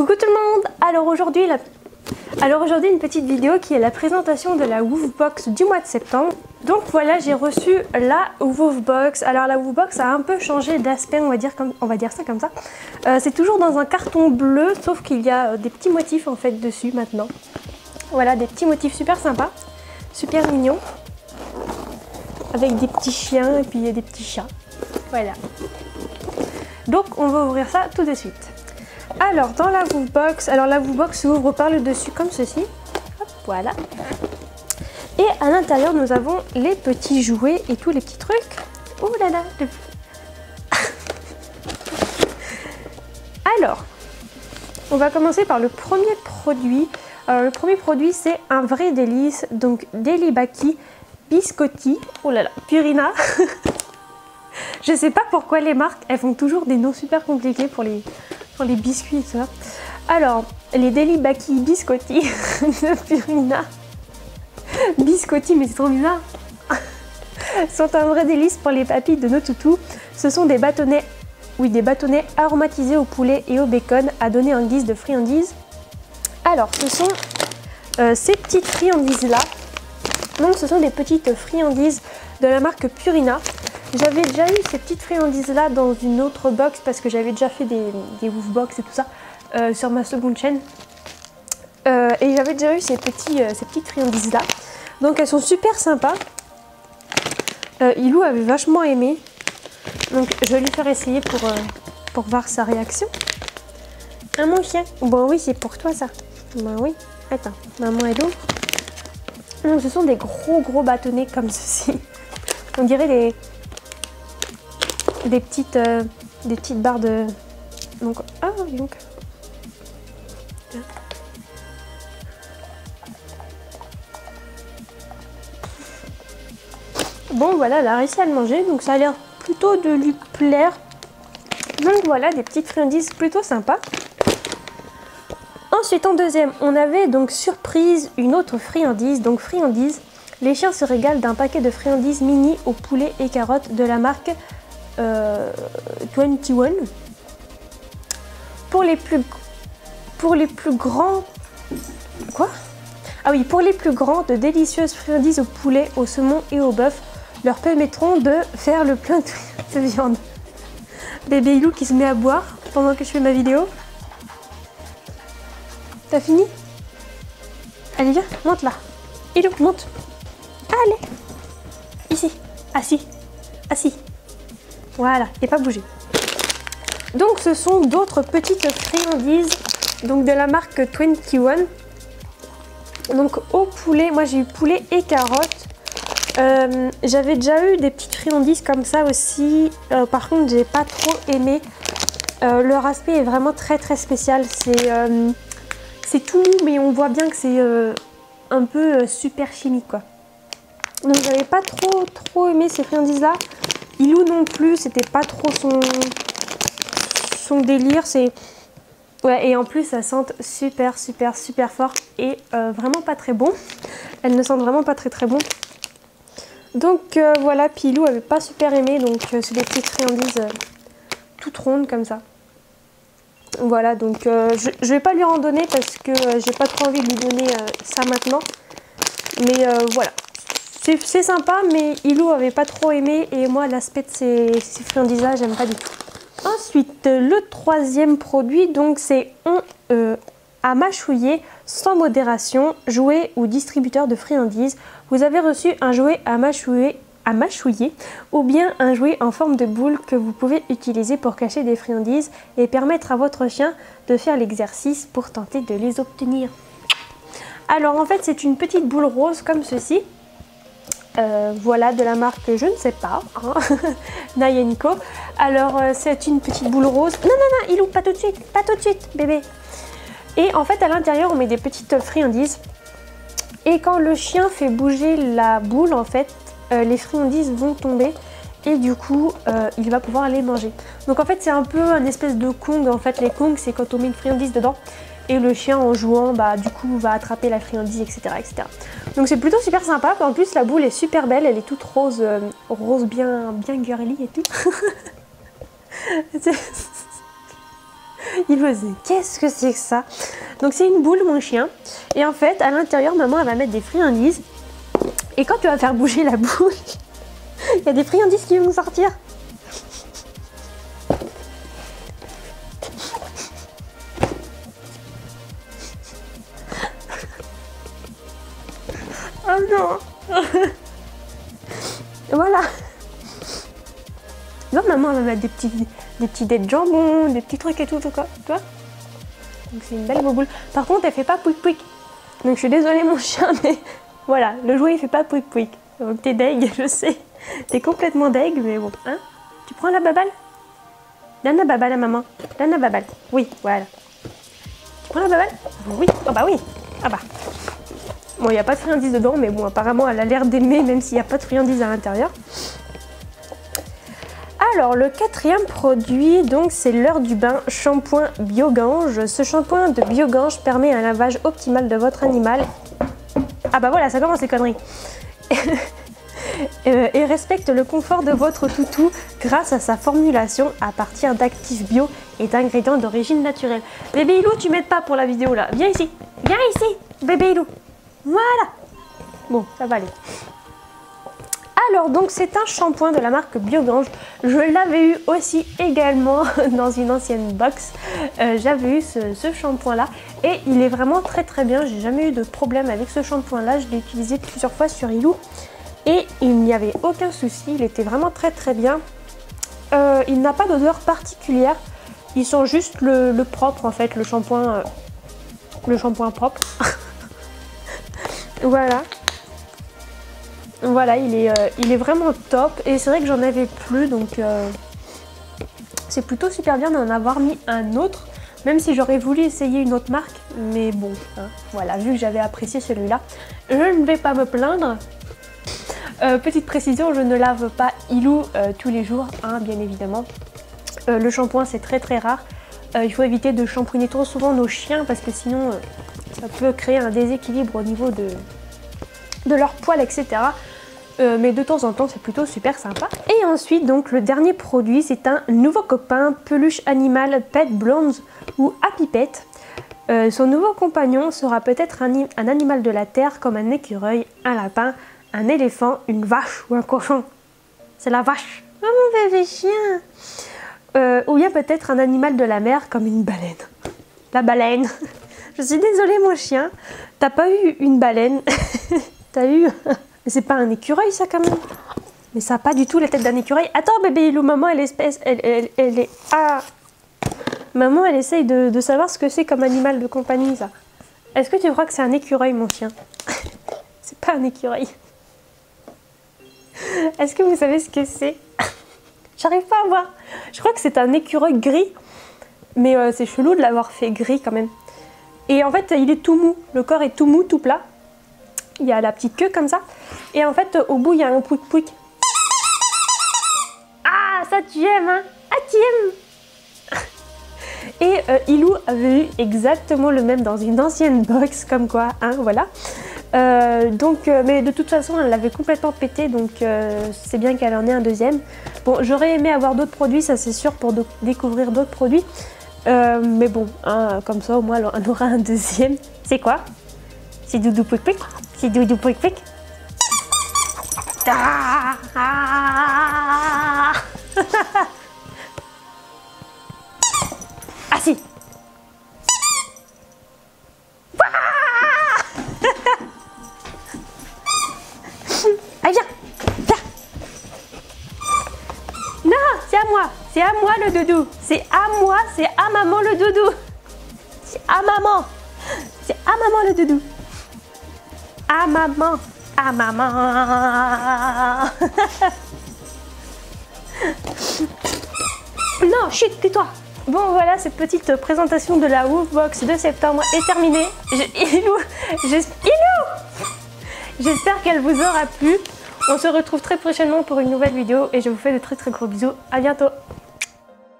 Coucou tout le monde. Alors aujourd'hui une petite vidéo qui est la présentation de la Woofbox du mois de septembre. Donc voilà, j'ai reçu la Woofbox. Alors la Woofbox a un peu changé d'aspect, on va dire ça comme ça. C'est toujours dans un carton bleu, sauf qu'il y a des petits motifs en fait dessus maintenant. Voilà, des petits motifs super sympas, super mignons, avec des petits chiens et puis des petits chats. Voilà. Donc on va ouvrir ça tout de suite. Alors dans la Woofbox, la Woofbox s'ouvre par le dessus comme ceci. Hop, voilà. Et à l'intérieur nous avons les petits jouets et tous les petits trucs. Oh là là. Alors, on va commencer par le premier produit. Alors le premier produit c'est un vrai délice, donc Delibaki Biscotti. Oh là là, Purina. Je sais pas pourquoi les marques, elles font toujours des noms super compliqués pour les biscuits et tout ça. Alors, les Delibaki Biscotti de Purina. Biscotti, mais c'est trop bizarre. Sont un vrai délice pour les papilles de nos toutous. Ce sont des bâtonnets, des bâtonnets aromatisés au poulet et au bacon à donner en guise de friandises. Alors, ce sont ces petites friandises là. Donc, ce sont des petites friandises de la marque Purina. J'avais déjà eu ces petites friandises là dans une autre box parce que j'avais déjà fait des Woofbox et tout ça sur ma seconde chaîne. Et j'avais déjà eu ces petites friandises là. Donc elles sont super sympas. Ilou avait vachement aimé. Donc je vais lui faire essayer pour voir sa réaction. Ah mon chien. Bon oui, c'est pour toi ça. Ben oui. Attends, maman elle ouvre. Donc ce sont des gros bâtonnets comme ceci. On dirait des petites barres de... Donc, ah, donc. Bon, voilà, elle a réussi à le manger, donc ça a l'air plutôt de lui plaire. Donc voilà, des petites friandises plutôt sympas. Ensuite, en deuxième, on avait donc surprise une autre friandise. Donc friandise, les chiens se régalent d'un paquet de friandises mini au poulet et carottes de la marque 21. Pour les plus grands... Quoi? Ah oui, pour les plus grands, de délicieuses friandises au poulet, au saumon et au bœuf leur permettront de faire le plein de viande. Bébé Ilou qui se met à boire pendant que je fais ma vidéo. T'as fini? Allez viens, monte là. Ilou, monte. Allez. Ici. Assis. Assis. Voilà, et pas bouger. Donc ce sont d'autres petites friandises donc de la marque 21. Donc au poulet, moi j'ai eu poulet et carottes. J'avais déjà eu des petites friandises comme ça aussi. Par contre j'ai pas trop aimé. Leur aspect est vraiment très spécial. C'est tout mou, mais on voit bien que c'est un peu super chimique quoi. Donc j'avais pas trop aimé ces friandises là. Ilou non plus, c'était pas trop son délire. Ouais, et en plus ça sent super fort et vraiment pas très bon. Elles ne sentent vraiment pas très bon. Donc voilà, puis Ilou avait pas super aimé, donc c'est des petites friandises toutes rondes comme ça. Voilà, donc je vais pas lui en donner parce que j'ai pas trop envie de lui donner ça maintenant. Mais voilà. C'est sympa, mais Ilou avait pas trop aimé et moi l'aspect de ces friandises là, j'aime pas du tout. Ensuite, le troisième produit, donc c'est à mâchouiller sans modération, jouet ou distributeur de friandises. Vous avez reçu un jouet à mâchouiller ou bien un jouet en forme de boule que vous pouvez utiliser pour cacher des friandises et permettre à votre chien de faire l'exercice pour tenter de les obtenir. Alors en fait, c'est une petite boule rose comme ceci. Voilà, de la marque je ne sais pas, hein. Nayenko. Alors c'est une petite boule rose. Non, Ilou, pas tout de suite, bébé. Et en fait à l'intérieur on met des petites friandises. Et quand le chien fait bouger la boule, en fait, les friandises vont tomber. Et du coup, il va pouvoir les manger. Donc en fait c'est un peu un espèce de Kong. En fait les Kongs c'est quand on met une friandise dedans. Et le chien en jouant, du coup va attraper la friandise, etc. Donc c'est plutôt super sympa. En plus la boule est super belle, elle est toute rose, rose bien girly et tout. Il me dit, qu'est-ce que c'est que ça? Donc c'est une boule, mon chien. Et en fait, à l'intérieur, maman, elle va mettre des friandises. Et quand tu vas faire bouger la boule, il y a des friandises qui vont sortir. Oh non. Voilà. Non, maman, elle va mettre des petits dés de jambon, des petits trucs et tout, quoi. Tu vois? Donc c'est une belle boule. Par contre, elle fait pas pouic pouic. Donc je suis désolée, mon chien, mais voilà, le jouet il fait pas pouic pouic. Donc t'es deg, je sais. T'es complètement deg, mais bon. Hein? Tu prends la baballe? Donne la baballe à maman. Donne la baballe. Oui, voilà. Tu prends la baballe? Oui. Oh bah oui. Ah bah. Bon, il n'y a pas de friandises dedans, mais bon, apparemment, elle a l'air d'aimer, même s'il n'y a pas de friandises à l'intérieur. Alors, le quatrième produit, donc, c'est l'heure du bain shampoing Biogange. Ce shampoing de Biogange permet un lavage optimal de votre animal. Ah bah voilà, ça commence les conneries. Et respecte le confort de votre toutou grâce à sa formulation à partir d'actifs bio et d'ingrédients d'origine naturelle. Bébé Ilou, tu m'aides pas pour la vidéo là. Viens ici, bébé Ilou. Voilà. Bon, ça va aller. Alors, donc, c'est un shampoing de la marque Biogange. Je l'avais eu aussi également dans une ancienne box. J'avais eu ce shampoing-là. Et il est vraiment très très bien. J'ai jamais eu de problème avec ce shampoing-là. Je l'ai utilisé plusieurs fois sur Ilou. Et il n'y avait aucun souci. Il était vraiment très très bien. Il n'a pas d'odeur particulière. Il sent juste le propre, en fait, le shampoing propre. Voilà. Voilà, il est vraiment top. Et c'est vrai que j'en avais plus, donc c'est plutôt super bien d'en avoir mis un autre. Même si j'aurais voulu essayer une autre marque. Mais bon, hein, voilà, vu que j'avais apprécié celui-là, je ne vais pas me plaindre. Petite précision, je ne lave pas Ilou tous les jours, hein, bien évidemment. Le shampoing, c'est très très rare. Il faut éviter de shampouiner trop souvent nos chiens parce que sinon ça peut créer un déséquilibre au niveau de leur poil, etc. Mais de temps en temps, c'est plutôt super sympa. Et ensuite, donc, le dernier produit, c'est un nouveau copain, peluche animale Pet Blonde ou Happy Pet. Son nouveau compagnon sera peut-être un animal de la terre comme un écureuil, un lapin, un éléphant, une vache ou un cochon. C'est la vache. Oh mon bébé chien. Ou bien peut-être un animal de la mer comme une baleine. La baleine. Je suis désolée mon chien, t'as pas eu une baleine. T'as eu... Mais c'est pas un écureuil ça quand même. Mais ça a pas du tout la tête d'un écureuil. Attends bébé Ilou, maman elle est... Ah. Maman elle essaye de savoir ce que c'est comme animal de compagnie ça. Est-ce que tu crois que c'est un écureuil mon chien? C'est pas un écureuil. Est-ce que vous savez ce que c'est? J'arrive pas à voir. Je crois que c'est un écureuil gris. Mais c'est chelou de l'avoir fait gris quand même. Et en fait, il est tout mou. Le corps est tout mou, tout plat. Il y a la petite queue comme ça. Et en fait, au bout, il y a un pouic pouic. Ah, ça tu aimes, hein? Ah, tu aimes. Et Ilou avait eu exactement le même dans une ancienne box, comme quoi, hein, voilà. Mais de toute façon, elle l'avait complètement pété, donc c'est bien qu'elle en ait un deuxième. Bon, j'aurais aimé avoir d'autres produits, ça c'est sûr, pour découvrir d'autres produits. Mais bon, hein, comme ça, au moins, on aura un deuxième. C'est quoi? C'est Doudou Pouic Pouic. C'est Doudou Pouic Pouic. Ah, ah. Ah si. Ah viens, viens. Non, c'est à moi. C'est à moi le doudou. C'est à moi, c'est à maman le doudou. C'est à maman. C'est à maman le doudou. À maman. À maman. Non, chut, tais-toi. Bon, voilà, cette petite présentation de la Woofbox de septembre est terminée. Ilou, j'espère qu'elle vous aura plu. On se retrouve très prochainement pour une nouvelle vidéo et je vous fais de très très gros bisous. À bientôt.